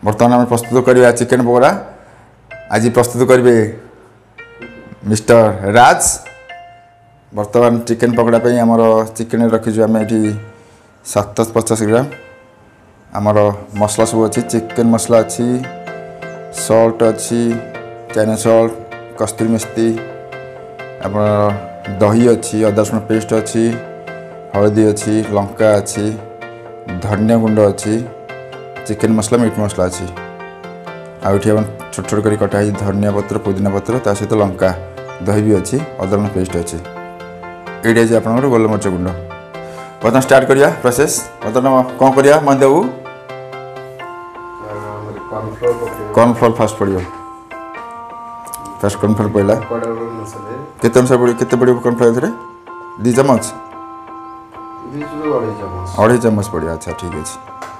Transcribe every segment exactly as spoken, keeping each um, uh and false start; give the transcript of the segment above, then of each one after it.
बर्तमान आम प्रस्तुत करवा चिकेन पकोड़ा। आज प्रस्तुत करेंगे मिस्टर राज। बर्तमान चिकेन पकोड़ा पे आमर चिकेन रखीचु आम ये सात पचास ग्राम। आमर मसला सब अच्छी चिकेन मसला अच्छी, सॉल्ट अच्छी, चाइना सॉल्ट, कस्तूरी मेथी, आम दही अच्छी, अदा रसुण पेस्ट अच्छी, हलदी अच्छी, लंका अच्छी, धनिया गुंड अच्छी, चिकेन मसला मीट मसला अच्छी। आउ ये छोट छोट कर कटा धनिया पत्र, पुदीना पत्र, ता सहित लंका, दही भी अच्छी, अदा रसुण पेस्ट अच्छी। ये आप गोलमरिच गुंड। बर्तमान स्टार्ट करिया प्रोसेस। बर्तमान कौन करिया मन देबू कॉर्नफ्लोर फास्ट पड़ो। फास्ट कॉर्नफ्लोर पड़ा केते अनुसार पड़ो केते पड़ो कॉर्नफ्लोर ए दी चम्मच अढ़ाई चम्मच पड़ो। अच्छा ठीक है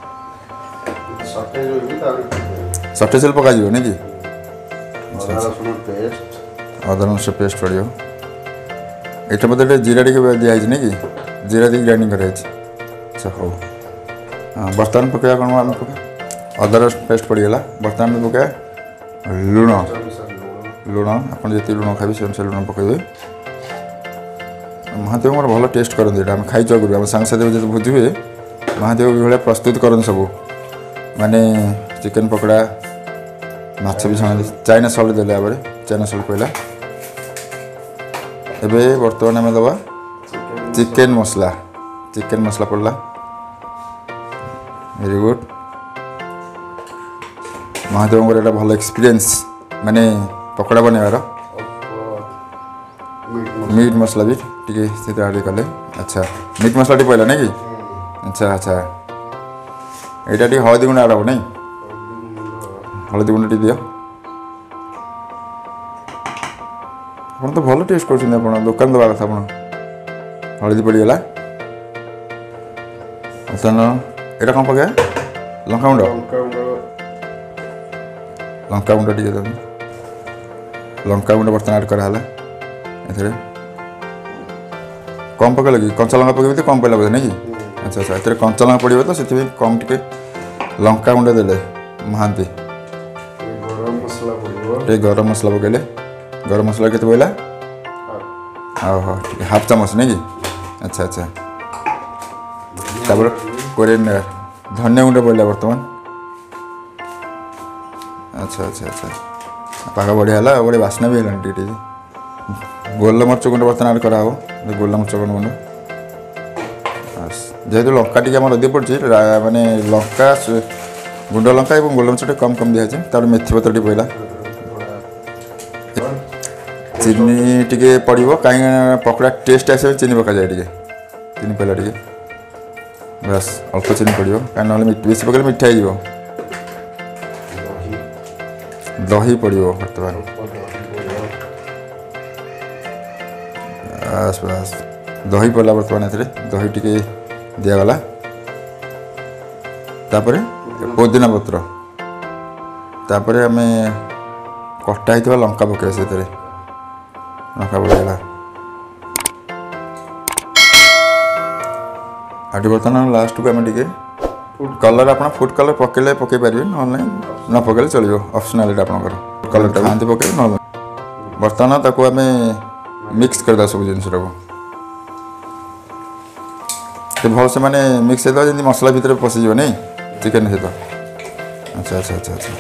सटे सेल पका नहीं कि अदा रसुण पेस्ट पड़ो। ये मतलब जीरा टी दिखाई नहीं कि जीरा दी ग्राइंडिंग कराई। अच्छा हो हाँ बर्तमान पकड़ा कौन आम पका अदा रसुण पेस्ट पड़गला। बर्तमान में पका लुण लुण आप जी लुण खाइबे से अनुसार लुण पकड़े। महादेव मोर भल टेस्ट करते ये आम खाई आगुरी आम सांग साथी जो भोजी हुए महादेव भाई प्रस्तुत करते सब माने चिकेन पकोड़ा माछ भी छाणती। चाइना सल्ट देले आगे चाइना सल्ट पड़ा। एबे बर्तमान आम दबा चिकेन मसला चिकेन मसला पड़ला। Very good. महादेव ये भल एक्सपीरियंस माने पकोड़ा बनवार। मीट मसला भी टी आड कले। अच्छा मीट मसला टी पड़ा नहीं कि अच्छा अच्छा यहाँ टी हलदी गुंड आड हम नहीं हलदी गुंड टी दियो। आप तो भल टेस्ट कर दुकान दवा कथा आप हलदी पड़गला। यहाँ कौन पका लंका गुंड लंका गुंड टी लंका गुंड बर्तमान आड कराला। ए कम पकड़ लगे कंचा लंका पकड़ तो कम पड़ा बोधे नहीं कि अच्छा अच्छा ये कंचा लंका पड़ो तो से कम टे लंका गुंड देले महांती। गरम मसला पकड़े गरम मसला के पड़ा हाँ हाँ ठीक है हाफ चामच नहीं कि अच्छा अच्छा कोरियन धनिया गुंड पड़ा बर्तमान। अच्छा अच्छा अच्छा पाक बढ़िया है बड़े बास्ना भी है टी गोलमरिच गुंड बर्तमान आड करा गोलमरिच गुंड गुंड जेहेतु लंका टी आम अधिक पड़ी माने लंका गुंड लंका और गोलमरिच कम कम दिखाई तार मेथी पत्र पड़ा। चीनी टी पड़ो कहीं पकोड़ा टेस्ट आसे चीनी पका जाए टी चीनी पड़ा टी बस अल्प चीनी पड़ो कहीं बेस पकड़े मिठा हो। दही पड़ो बर्तमान बस बस दही पड़ा बर्तमान ए दही टी दिगला। तापर पुदीना पत्र तापर आम कटा ही लंका पकड़ा से लंका पड़गला। आठ बर्तमान लास्ट को आम टे कलर आप फूड कलर पकड़े पकई पारे ना न पकड़े चलो ऑप्शनल आपंकर कलर खाते पकड़े ना बर्तमान ताको आम मिक्स करदा सब जिनस भल से माने मिक्स होता जमी मसला भितर पशिज नहीं चिकेन सहित। अच्छा अच्छा अच्छा अच्छा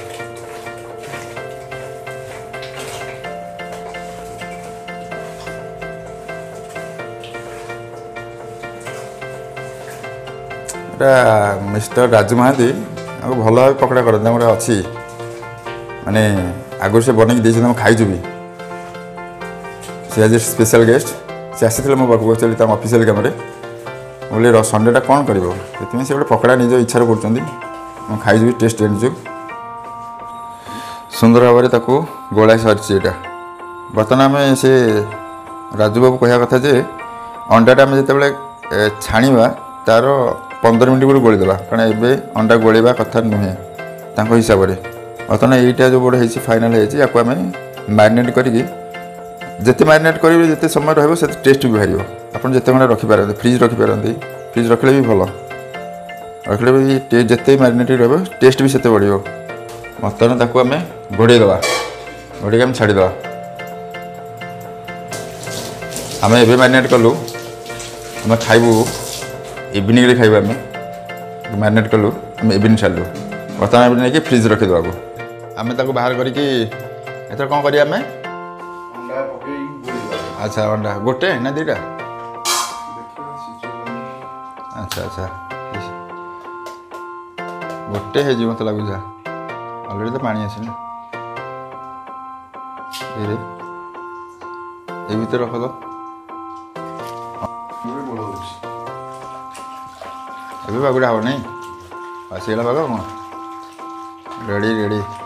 मिस्टर राजू महांती भल भाव पकड़ा करते गोटे अच्छी माने आगुरी से बनई दे खाईचु भी सी आज स्पेशल गेस्ट से आसी मो पाक चली ऑफिशियल काम बोले संडेटा कौन कर से गोटे पकड़ा निज इच्छा कर खाई टेस्ट जानी सुंदर भाव में गोला सारी यहाँ। बर्तमान आम से राजू बाबू कह कथा जे अंडाटा आम जिते छाणीबा तार पंद्रह मिनट गुड़ गोलीदेवा कारण एवं अंडा गोलेवा कथा नुहे हिसाब से। बर्तमान यहीटा जो बड़े फाइनाल होम मैरिनेट करके जिते मैरिनेट करेंगे जिते समय रही से टेस्ट भी बाहर आप जिते घंटा रखिपारती फ्रिज रखिपारती फ्रिज रखिले भी भल रखिले भी जिते मैरिनेट टेस्ट भी से बढ़ो ବର୍ତ୍ତମାନ ତାକୁ ଆମେ ଘୋଡ଼େଇ ଦେବା ଘୋଡ଼େଇକି ଆମେ ଛାଡ଼ିଦେବା ଆମେ ଏବେ ମ୍ୟାରିନେଟ୍ କଲୁ ଆମେ ଖାଇବୁ ଇଭିନିଂରେ ଖାଇବୁ ଆମେ ମ୍ୟାରିନେଟ୍ କଲୁ ଆମେ ଇଭିନିଂ ଛାଡ଼ିଲୁ ବର୍ତ୍ତମାନ ଏବେ ନେଇକି ଫ୍ରିଜ୍ ରଖିଦେବାକୁ ଆମେ ତାକୁ ବାହାର କରିକି ଏଥର କ'ଣ କରିବା ଆମେ ଆଚ୍ଛା ଅଣ୍ଡା ଗୋଟେ ନା ଦୁଇଟା ଆଚ୍ଛା ଆଚ୍ଛା ଗୋଟେ ହେଇଯିବ ମୋତେ ଲାଗୁଛି ଅଲରେଡ଼ି ତ ପାଣି ଅଛି ନା ଧୀରେ ଏ ଭିତରେ ରଖଦ ଏବେ ବାଗୁଡ଼ା ହବ ନାହିଁ ଆସିଗଲା ବାଗ କ'ଣ ରେଡ଼ି ରେଡ଼ି